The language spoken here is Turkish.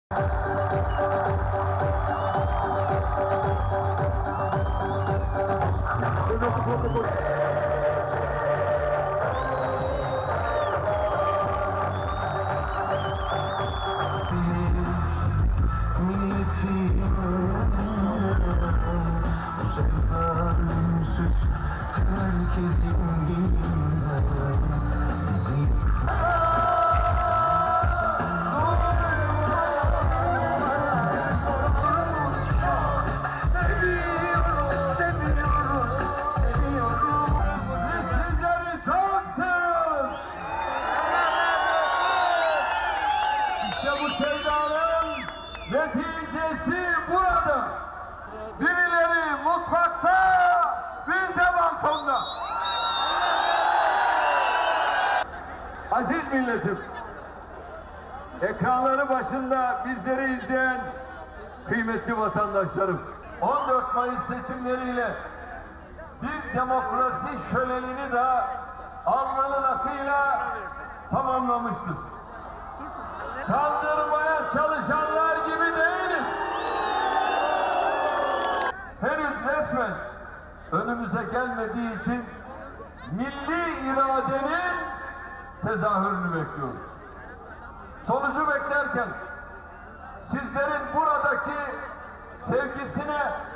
Herkesin dilinde bizim neticesi burada. Birileri mutfakta, biz de balkonda. Aziz milletim, ekranları başında bizleri izleyen kıymetli vatandaşlarım, 14 Mayıs seçimleriyle bir demokrasi şölenini de alnının akıyla tamamlamıştır. Kandırmaya çalışanlar gibi değiliz. Henüz resmen önümüze gelmediği için milli iradenin tezahürünü bekliyoruz. Sonucu beklerken sizlerin buradaki sevgisine